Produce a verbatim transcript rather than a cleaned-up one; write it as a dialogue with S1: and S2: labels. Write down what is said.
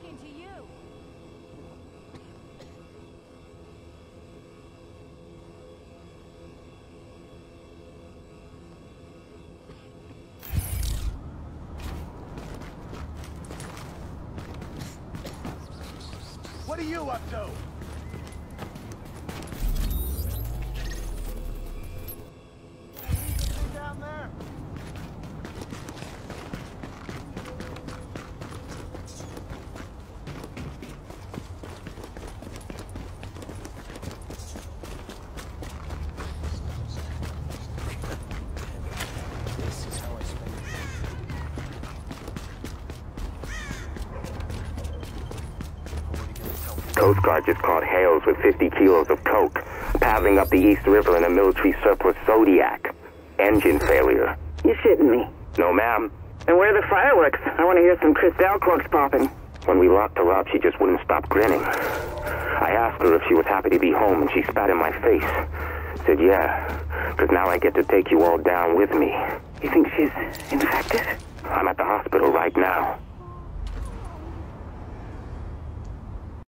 S1: talking to you.
S2: What are you up to? Down there. This is how I spend it.
S3: Coast Guard just caught Hales with fifty kilos of coke, paddling up the East River in a military surplus Zodiac. Engine failure.
S4: You're shitting me.
S3: No, ma'am.
S4: And where are the fireworks? I want to hear some Cristal corks popping.
S3: When we locked her up, she just wouldn't stop grinning. I asked her if she was happy to be home, and she spat in my face. Said, yeah, because now I get to take you all down with me.
S4: You think she's infected?
S3: I'm at the hospital right now.